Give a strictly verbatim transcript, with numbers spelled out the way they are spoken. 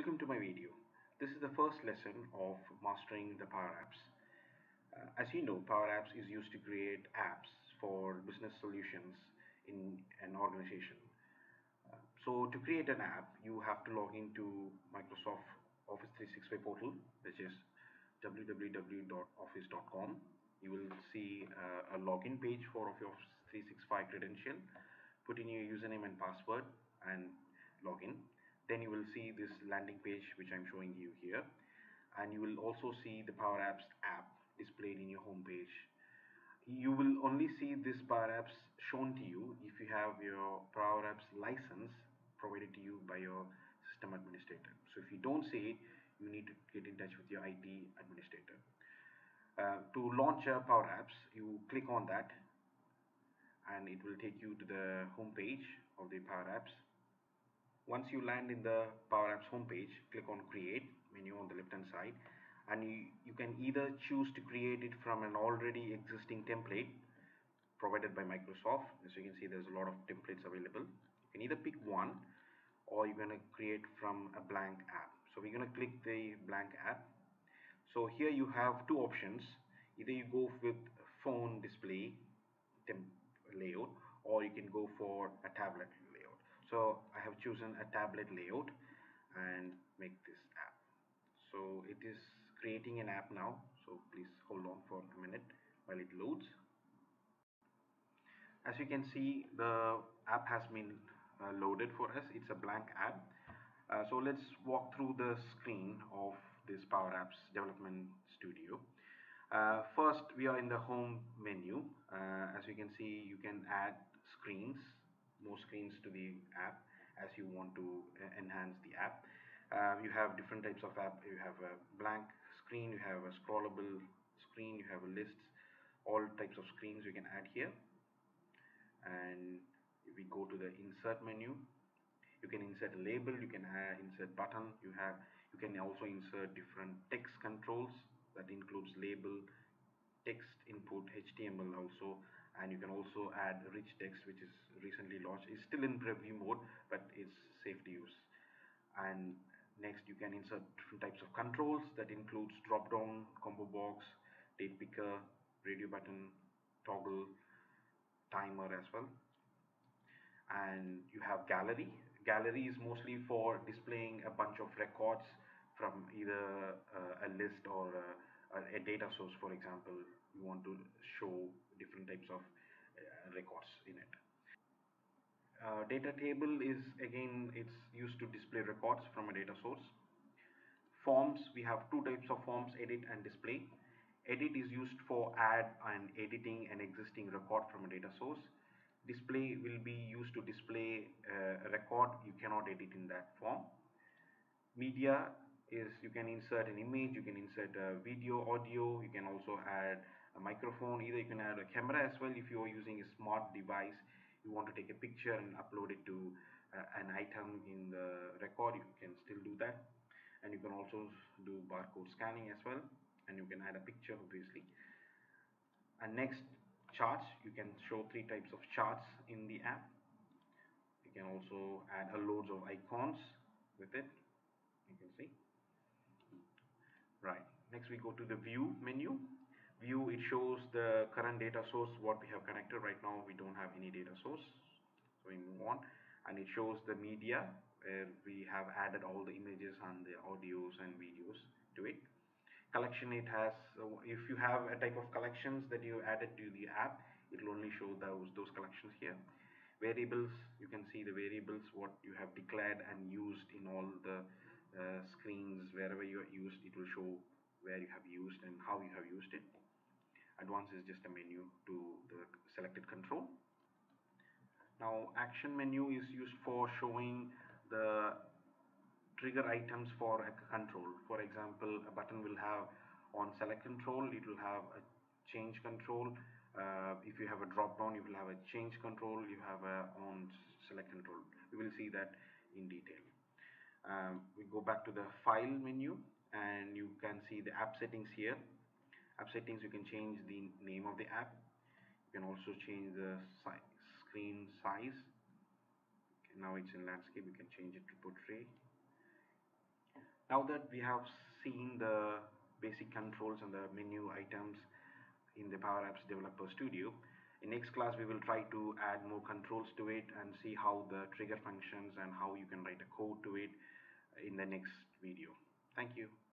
Welcome to my video. This is the first lesson of mastering the Power Apps. Uh, as you know, Power Apps is used to create apps for business solutions in an organization. Uh, so to create an app, you have to log into Microsoft Office three sixty-five portal, which is w w w dot office dot com. You will see uh, a login page for of your Office three sixty-five credential. Put in your username and password and login. Then you will see this landing page which I'm showing you here, and you will also see the Power Apps app displayed in your home page. You will only see this Power Apps shown to you if you have your Power Apps license provided to you by your system administrator. So if you don't see it, you need to get in touch with your I T administrator. Uh, to launch a Power Apps, you click on that and it will take you to the home page of the Power Apps. Once you land in the Power Apps homepage, click on Create menu on the left hand side, and you, you can either choose to create it from an already existing template provided by Microsoft. As you can see, there's a lot of templates available. You can either pick one, or you're going to create from a blank app. So we're going to click the blank app. So here you have two options. Either you go with phone display layout, or you can go for a tablet layout. So I have chosen a tablet layout and make this app. So it is creating an app now, so please hold on for a minute while it loads. As you can see, the app has been uh, loaded for us. It's a blank app. Uh, so let's walk through the screen of this Power Apps Development Studio. Uh, first, we are in the home menu. Uh, as you can see, you can add screens, more screens to the app as you want to uh, enhance the app. Uh, you have different types of app. You have a blank screen, you have a scrollable screen, you have a list, all types of screens you can add here. And if we go to the insert menu, you can insert a label, you can add, insert button, you have you can also insert different text controls that includes label, text input, H T M L also, and you can also add rich text, which is recently launched. It's still in preview mode, but it's safe to use. And next, you can insert different types of controls that includes drop down, combo box, date picker, radio button, toggle, timer as well. And you have gallery. Gallery is mostly for displaying a bunch of records from either uh, a list or a, a data source. For example, you want to show different types of uh, records in it. Uh, data table is, again, it's used to display records from a data source. Forms, we have two types of forms: edit and display. Edit is used for add and editing an existing record from a data source. Display will be used to display uh, a record you cannot edit in that form. Media is, you can insert an image, you can insert a video, audio, you can also add a microphone. Either you can add a camera as well. If you are using a smart device, you want to take a picture and upload it to uh, an item in the record, you can still do that. And you can also do barcode scanning as well, and you can add a picture obviously. And next, charts. You can show three types of charts in the app. You can also add a loads of icons with it, you can see. Right, next we go to the view menu. View, it shows the current data source what we have connected. Right now we don't have any data source, so we move on. And it shows the media, where we have added all the images and the audios and videos to it. Collection, it has, so if you have a type of collections that you added to the app, it will only show those those collections here. Variables, you can see the variables what you have declared and used in all the uh, screens. Wherever you are used, it will show where you have used and how you have used it. Advanced is just a menu to the selected control. Now action menu is used for showing the trigger items for a control. For example, a button will have on select control, it will have a change control. Uh, if you have a drop down, you will have a change control. You have a on select control. We will see that in detail. Um, we go back to the file menu, and you can see the app settings here. App settings, you can change the name of the app. You can also change the si screen size. Okay, now it's in landscape, you can change it to portrait. Now that we have seen the basic controls and the menu items in the Power Apps Developer Studio, in next class we will try to add more controls to it and see how the trigger functions and how you can write a code to it in the next video. Thank you.